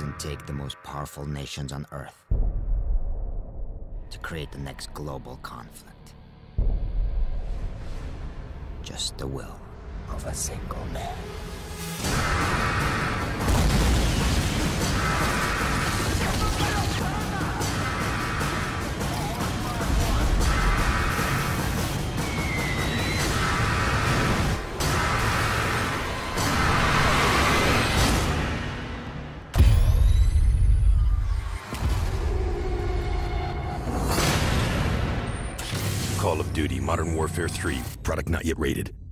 doesn't take the most powerful nations on Earth to create the next global conflict. Just the will of a single man. Call of Duty Modern Warfare 3. Product not yet rated.